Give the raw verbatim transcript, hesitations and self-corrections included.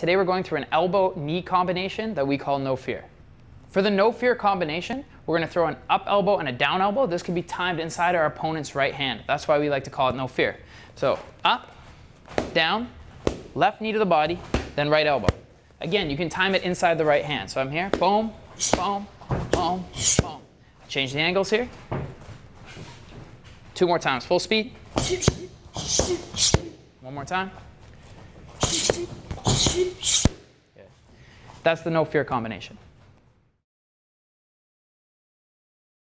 Today we're going through an elbow-knee combination that we call no fear. For the no fear combination, we're going to throw an up elbow and a down elbow. This can be timed inside our opponent's right hand. That's why we like to call it no fear. So up, down, left knee to the body, then right elbow. Again, you can time it inside the right hand. So I'm here, boom, boom, boom, boom. Change the angles here. Two more times, full speed. One more time. Good. That's the no fear combination.